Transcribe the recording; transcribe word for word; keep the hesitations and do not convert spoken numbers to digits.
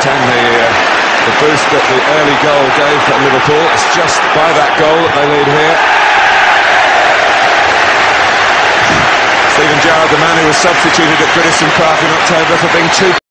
ten, the, uh, the boost that the early goal gave for Liverpool. It's just by that goal that they lead here. Steven Gerrard, the man who was substituted at Goodison Park in October for being too